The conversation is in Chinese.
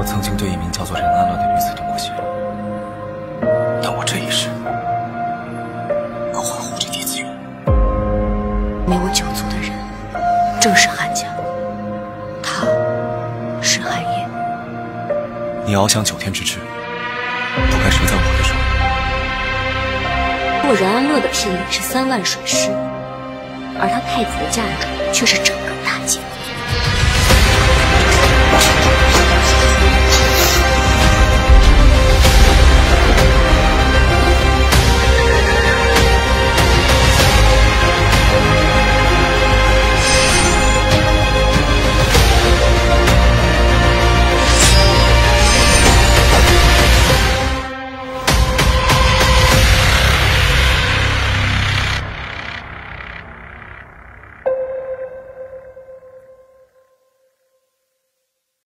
曾经对一名叫做任安乐的女子动过心，但我这一世要环护这弟子远。 没我九族的人，正是汉家，他是汉业。 你翱翔9天之志，都该折在我的手里。 我任安乐的聘礼是3万水师，而他太子的嫁妆却是整